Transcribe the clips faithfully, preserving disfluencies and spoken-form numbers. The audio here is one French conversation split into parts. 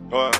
Ouais.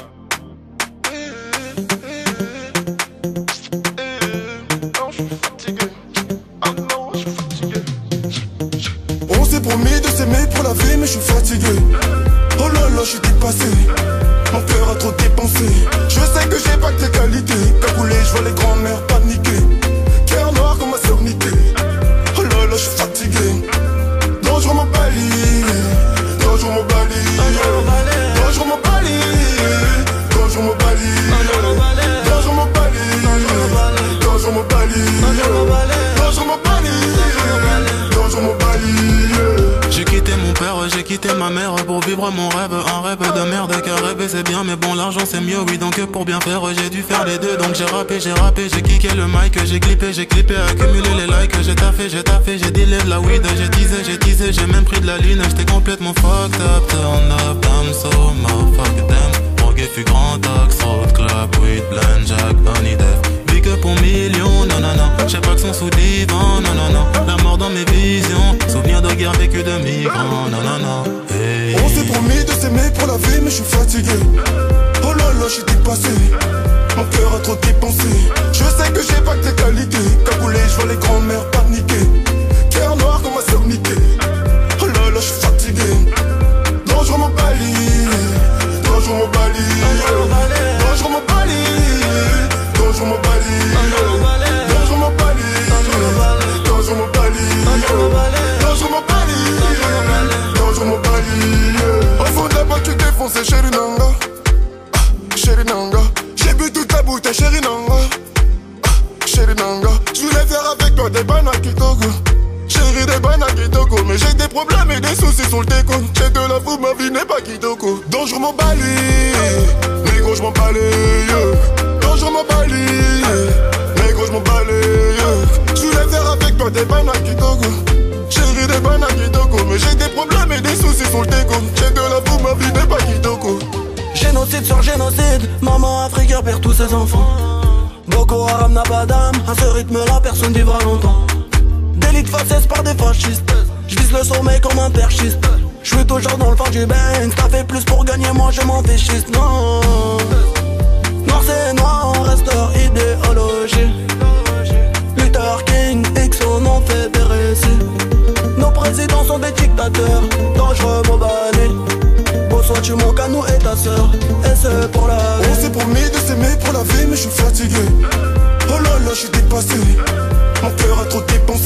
On s'est promis de s'aimer pour la vie, mais je suis fatigué. Oh là là, je suis dépassé. Mon cœur a trop dépensé. Je sais que j'ai pas que tes qualités. Cagoulé, je vois les grands-mères paniquer. Cœur noir comme ma sœur niquée. Oh là là, je suis fatigué. Dangereux mon bali. Dangereux mon bali. Dangereux mon bali. Dangereux mon bali. Dangereux mon bali. Dangereux mon bali. Dangereux mon bali. Dangereux mon bali. J'ai quitté mon père, j'ai quitté ma mère pour vivre mon rêve. Un rêve de merde, car rêver c'est bien, mais bon l'argent c'est mieux, oui. Donc pour bien faire j'ai dû faire les deux. Donc j'ai rappé, j'ai rappé, j'ai kické le mic, j'ai clippé, j'ai clippé, accumulé les likes. J'ai taffé, j'ai taffé, j'ai dealé de la weed. J'ai teasé, j'ai teasé, j'ai même pris de la lune. J'étais complètement fucked up, turn up, I'm so motherfucker damn. Drogué fut grand axe, road club, weed, blend, jack, honey death. Vie que pour millions, non non non. J'ai pas que son sous divan, non non non. La mort dans mes visions, souvenir de guerre vécue de migrants, non non non. Hey. On s'est promis de s'aimer pour la vie, mais je suis fatigué. Oh là là, je suis dépassé. Mon cœur a trop dépensé. Je sais que j'ai pas que tes qualités. Cagoulé, je vois les grands-mères paniquer. Cœur noir comme ma sœur niquée. Oh là là, je suis fatigué. Dangereux mon bali. Dangereux mon bali. Dangereux mon bali. Dangereux mon bali. Dangereux mon bali. Dangereux mon bali. Dangereux mon bali. Dangereux mon bali. Au fond de la boîte tu défonces, chérie Nanga. Ah, chérie Nanga. J'ai bu toute ta bouteille, chérie Nanga. Ah, chérie Nanga. Je voulais faire avec toi des banaki Togo. Chérie des banaki Togo. Mais j'ai des problèmes et des soucis sur le déco. J'ai de la fou, ma vie n'est pas Kitoko. Dangereux mon bali. Négro, je m'en balais. Dangereux mon bali. Négro, je m'en balais. Je voulais faire avec toi des banaki Togo. Chérie des banaki Togo. Mais j'ai des problèmes et des soucis sur le déco. J'ai de la fou, ma vie n'est pas Kitoko. Génocide sur génocide, maman africaine perd tous ses enfants. Boko Haram n'a pas d'âme, à ce rythme-là personne vivra longtemps. Délit de faciès par des fascistes, j'vise le sommet comme un perchiste. J'suis toujours dans le fond du Benz, t'as fait plus pour gagner, moi je m'en fais schiste, non. Noir c'est noir, on reste leur idéologie. Luther King, X, on en fait des récits. Nos présidents sont des dictateurs, dangereux mobanés. Soit tu manques à nous et ta sœur, et c'est pour la vie. On s'est promis de s'aimer pour la vie, mais je suis fatigué. Oh là là, je suis dépassé. Mon cœur a trop dépensé.